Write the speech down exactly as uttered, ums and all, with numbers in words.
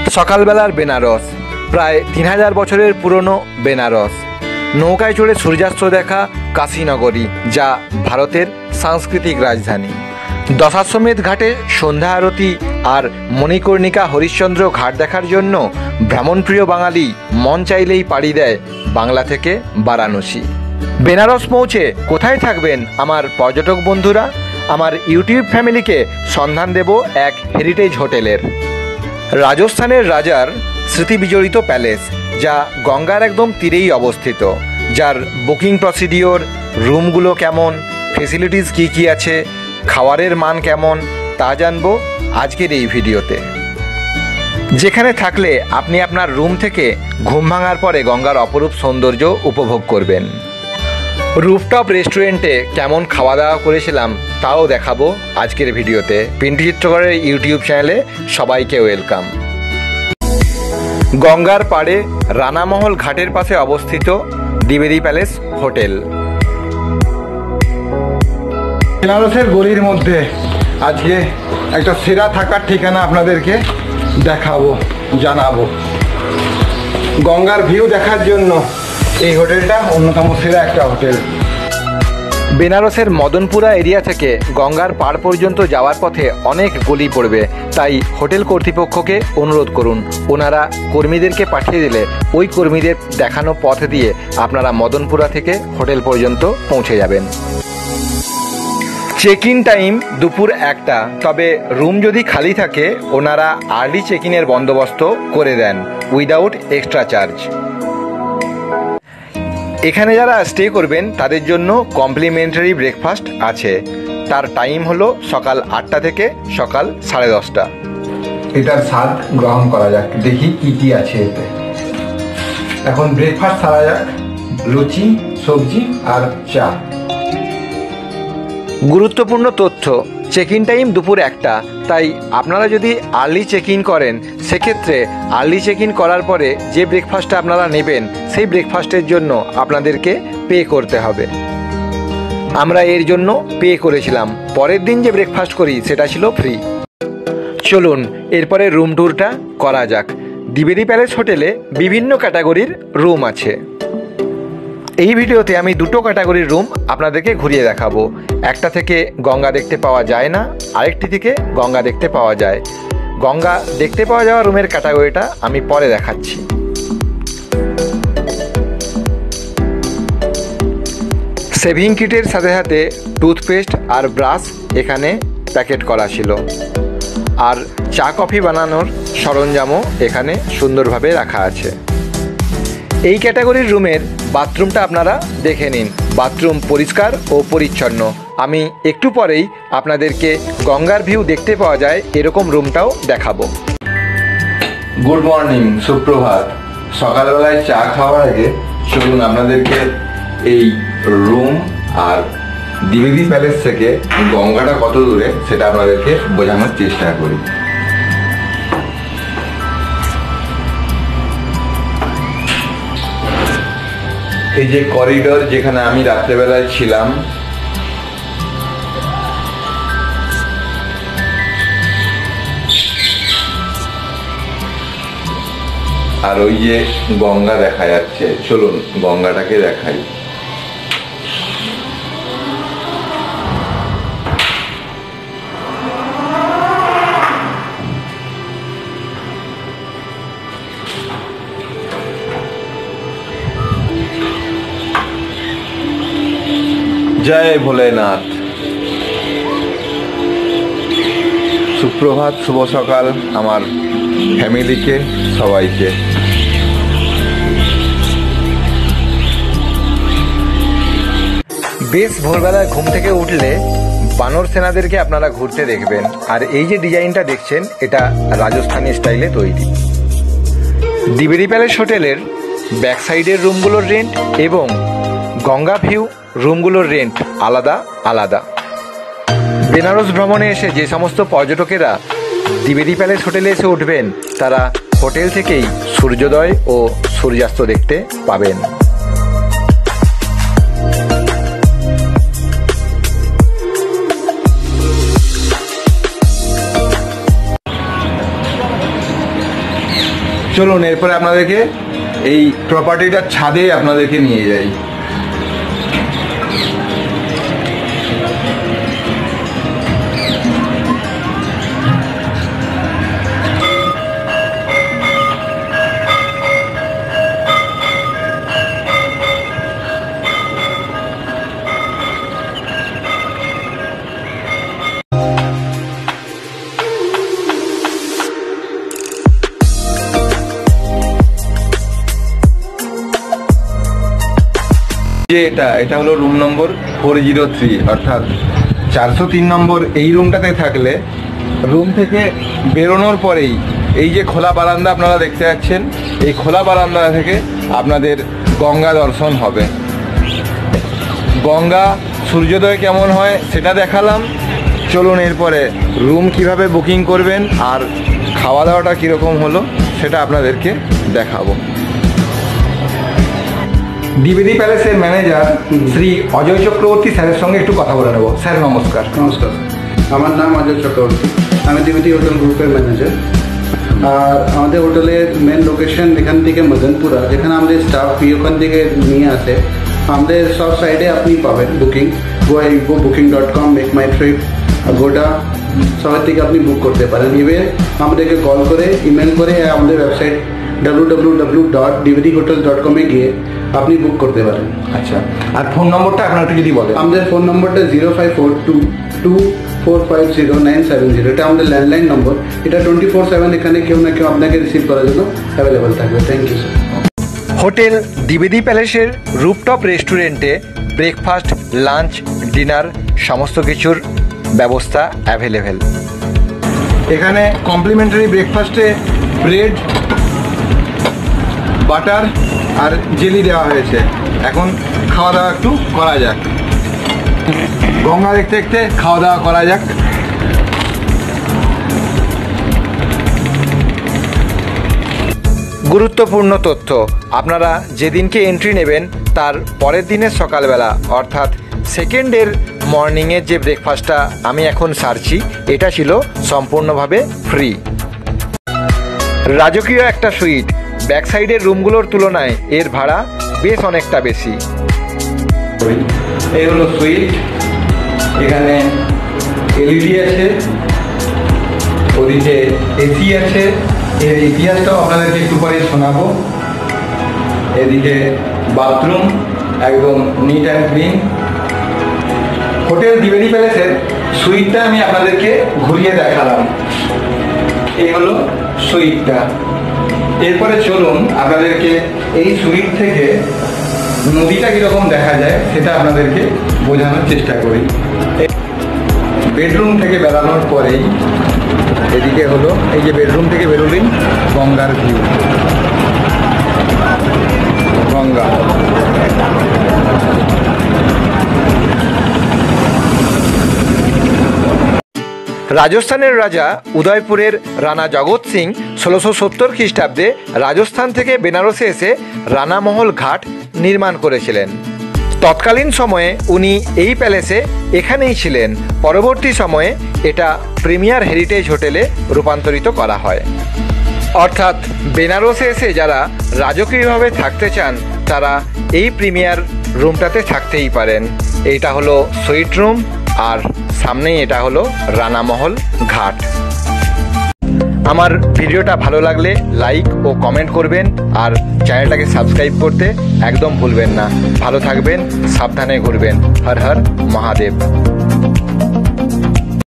সকালবেলার বেনারস, প্রায় তিন হাজার বছরের পুরনো বেনারস। নৌকায় চড়ে সূর্যাস্ত দেখা কাশীনগরী, যা ভারতের সাংস্কৃতিক রাজধানী। দশাশ্বমেধ ঘাটে সন্ধ্যা আরতি আর মণিকর্ণিকা হরিশ্চন্দ্র ঘাট দেখার জন্য ভ্রমণপ্রিয় বাঙালি মন চাইলেই পাড়ি দেয় বাংলা থেকে বারাণসী। বেনারস পৌঁছে কোথায় থাকবেন আমার পর্যটক বন্ধুরা? আমার ইউটিউব ফ্যামিলিকে সন্ধান দেব এক হেরিটেজ হোটেলের। রাজস্থানের রাজার স্মৃতিবিজড়িত প্যালেস, যা গঙ্গার একদম তীরেই অবস্থিত, যার বুকিং প্রসিডিওর, রুমগুলো কেমন, ফেসিলিটিস কী কী আছে, খাবারের মান কেমন, তা জানবো আজকের এই ভিডিওতে। যেখানে থাকলে আপনি আপনার রুম থেকে ঘুম ভাঙার পরে গঙ্গার অপরূপ সৌন্দর্য উপভোগ করবেন। রুফটপ রেস্টুরেন্টে কেমন খাওয়া দাওয়া করেছিলাম তাও দেখাবো আজকের ভিডিওতে। পিন্টু চিত্রকরের ইউটিউব চ্যানেলে সবাইকে ওয়েলকাম। গঙ্গার পাড়ে রানামহল ঘাটের পাশে অবস্থিত দ্বিবেদী প্যালেস হোটেল। বেনারসের গলির মধ্যে আজকে একটা সেরা থাকার ঠিকানা আপনাদেরকে দেখাবো, জানাবো। গঙ্গার ভিউ দেখার জন্য এই হোটেলটা অন্যতম সেরা একটা হোটেল। বেনারসের মদনপুরা এরিয়া থেকে গঙ্গার পাড় পর্যন্ত যাওয়ার পথে অনেক গলি পড়বে, তাই হোটেল কর্তৃপক্ষকে অনুরোধ করুন ওনারা কর্মীদেরকে পাঠিয়ে দিলে ওই কর্মীদের দেখানো পথ দিয়ে আপনারা মদনপুরা থেকে হোটেল পর্যন্ত পৌঁছে যাবেন। চেক ইন টাইম দুপুর একটা, তবে রুম যদি খালি থাকে ওনারা আর্লি চেক ইনের বন্দোবস্ত করে দেন উইদাউট এক্সট্রা চার্জ। এখানে যারা স্টে করবেন তাদের জন্য কমপ্লিমেন্টারি ব্রেকফাস্ট আছে, তার টাইম হলো সকাল আটটা থেকে সকাল সাড়ে দশটা। এটার স্বাদ গ্রহণ করা যাক, দেখি কি কি আছে এতে। এখন ব্রেকফাস্ট সারা যাক, লুচি, সবজি আর চা। গুরুত্বপূর্ণ তথ্য, চেক ইন টাইম দুপুর একটা, তাই আপনারা যদি আর্লি চেক ইন করেন সেক্ষেত্রে আর্লি চেক ইন করার পরে যে ব্রেকফাস্টটা আপনারা নেবেন সেই ব্রেকফাস্টের জন্য আপনাদেরকে পে করতে হবে। আমরা এর জন্য পে করেছিলাম, পরের দিন যে ব্রেকফাস্ট করি সেটা ছিল ফ্রি। চলুন এরপরে রুম ট্যুরটা করা যাক। দ্বিবেদী প্যালেস হোটেলে বিভিন্ন ক্যাটাগরির রুম আছে। এই ভিডিওতে আমি দুটো ক্যাটাগরির রুম আপনাদেরকে ঘুরিয়ে দেখাবো। একটা থেকে গঙ্গা দেখতে পাওয়া যায় না, আরেকটি থেকে গঙ্গা দেখতে পাওয়া যায়। গঙ্গা দেখতে পাওয়া যাওয়া রুমের ক্যাটাগরিটা আমি পরে দেখাচ্ছি। শেভিং কিটের সাথে সাথে টুথপেস্ট আর ব্রাশ এখানে প্যাকেট করা ছিল, আর চা কফি বানানোর সরঞ্জামও এখানে সুন্দরভাবে রাখা আছে। এই ক্যাটাগরির রুমের বাথরুমটা আপনারা দেখে নিন, বাথরুম পরিষ্কার ও পরিচ্ছন্ন। আমি একটু পরেই আপনাদেরকে গঙ্গার ভিউ দেখতে পাওয়া যায় এরকম রুমটাও দেখাবো। গুড মর্নিং, সুপ্রভাত। সকালবেলায় চা খাওয়ার আগে চলুন আপনাদেরকে এই রুম আর দ্বিবেদী প্যালেস থেকে গঙ্গাটা কত দূরে সেটা আপনাদেরকে বোঝানোর চেষ্টা করি। এই যে করিডোর, যেখানে আমি রাত্রেবেলায় ছিলাম, আর ওই যে গঙ্গা দেখা যাচ্ছে, চলুন গঙ্গাটাকে দেখাই। জয় ভোলেনাথ। সুপ্রভাত, শুভ সকাল আমার ফ্যামিলিকে, সবাইকে। বেশ ভোরবেলায় ঘুম থেকে উঠলে বানর সেনাদেরকে আপনারা ঘুরতে দেখবেন। আর এই যে ডিজাইনটা দেখছেন এটা রাজস্থানী স্টাইলে তৈরি। দ্বিবেদী প্যালেস হোটেলের ব্যাক সাইডের রুমগুলোর রেন্ট এবং গঙ্গা ভিউ রুমগুলোর রেন্ট আলাদা আলাদা। বেনারস ভ্রমণে এসে যে সমস্ত পর্যটকেরা দ্বিবেদী প্যালেস হোটেলে এসে উঠবেন তারা হোটেল থেকেই সূর্যোদয় ও সূর্যাস্ত দেখতে পাবেন। চলুন এরপরে আপনাদেরকে এই প্রপার্টিটার ছাদে আপনাদেরকে নিয়ে যাই। যে এটা এটা হলো room number four zero three, অর্থাৎ চারশো তিন নম্বর এই রুমটাতে থাকলে রুম থেকে বেরোনোর পরেই এই যে খোলা বারান্দা আপনারা দেখতে পাচ্ছেন, এই খোলা বারান্দা থেকে আপনাদের গঙ্গা দর্শন হবে। গঙ্গা সূর্যোদয় কেমন হয় সেটা দেখালাম। চলুন এরপরে রুম কিভাবে বুকিং করবেন আর খাওয়া দাওয়াটা কীরকম হলো সেটা আপনাদেরকে দেখাবো। দ্বিবেদী প্যালেসের ম্যানেজার শ্রী অজয় চক্রবর্তী স্যারের সঙ্গে একটু কথা বলে নেব। স্যার নমস্কার। নমস্কার, আমার নাম অজয় চক্রবর্তী, আমি দ্বিবেদী হোটেল গ্রুপের ম্যানেজার। আর আমাদের হোটেলের মেন লোকেশন এখান থেকে মদনপুরা, যেখানে আমাদের স্টাফ ওখান থেকে নিয়ে আসে। আমাদের সব সাইডে আপনি পাবেন booking, go booking dot com, make my trip, গোটা সবার থেকে আপনি বুক করতে পারেন। ইভেন আমাদেরকে কল করে, ইমেল করে আমাদের website W W W dot DVD hotel dot কমে গিয়ে আপনি বুক করতে পারেন। আচ্ছা, আর ফোন নম্বরটা আপনার একটু যদি বলেন। আমাদের ফোন নম্বরটা zero five four two two four five zero nine seven zero, এটা আমাদের ল্যান্ডলাইন নম্বর। এটা টোয়েন্টি ফোর সেভেন এখানে কেউ না কেউ আপনাকে রিসিভ করার জন্য অ্যাভেলেবেল থাকবে। Thank you sir. হোটেল দ্বিবেদী প্যালেসের রুফটপ রেস্টুরেন্টে ব্রেকফাস্ট, লাঞ্চ, ডিনার সমস্ত কিছুর ব্যবস্থা অ্যাভেলেবেল। এখানে কমপ্লিমেন্টারি ব্রেকফাস্টে ব্রেড, বাটার আর জেলি দেওয়া হয়েছে। এখন খাওয়া দাওয়া একটু করা যাক, গঙ্গা দেখতে দেখতে খাওয়া দাওয়া করা যাক। গুরুত্বপূর্ণ তথ্য, আপনারা যেদিনকে এন্ট্রি নেবেন তার পরের দিনের সকালবেলা অর্থাৎ সেকেন্ডের মর্নিংয়ের যে ব্রেকফাস্টটা আমি এখন সারছি এটা ছিল সম্পূর্ণভাবে ফ্রি। রাজকীয় একটা সুইট, ব্যাক সাইডের রুমগুলোর তুলনায় এর ভাড়া বেশ অনেকটা বেশি। এই হলো সুইট, এখানে এলইডি আছে, ওদিকে এসি আছে। এর ইতিহাসটাও আপনাদেরকে একটু পরে শোনাবো। এদিকে বাথরুম একদম নিট অ্যান্ড ক্লিন। হোটেল দ্বিবেদী প্যালেসের সুইটটা আমি আপনাদেরকে ঘুরিয়ে দেখালাম। এই হলো সুইটটা। এরপরে চলুন আপনাদেরকে এই সুইট থেকে নদীটা কীরকম দেখা যায় সেটা আপনাদেরকে বোঝানোর চেষ্টা করি। বেডরুম থেকে বেরানোর পরেই এদিকে হলো, এই যে বেডরুম থেকে বেরোলেন গঙ্গার ভিউ, গঙ্গা। রাজস্থানের রাজা উদয়পুরের রানা জগৎ সিং ষোলোশো সত্তর খ্রিস্টাব্দে রাজস্থান থেকে বেনারসে এসে রানামহল ঘাট নির্মাণ করেছিলেন। তৎকালীন সময়ে উনি এই প্যালেসে এখানেই ছিলেন। পরবর্তী সময়ে এটা প্রিমিয়ার হেরিটেজ হোটেলে রূপান্তরিত করা হয়। অর্থাৎ বেনারসে এসে যারা রাজকীয়ভাবে থাকতে চান তারা এই প্রিমিয়ার রুমটাতে থাকতেই পারেন। এইটা হলো সুইট রুম আর সামনেই এটা হলো রানামহল ঘাট। আমার ভিডিওটা ভালো লাগলে লাইক ও কমেন্ট করবেন আর চ্যানেলটাকে সাবস্ক্রাইব করতে একদম ভুলবেন না। ভালো থাকবেন, সাবধানে ঘুরবেন। হর হর মহাদেব।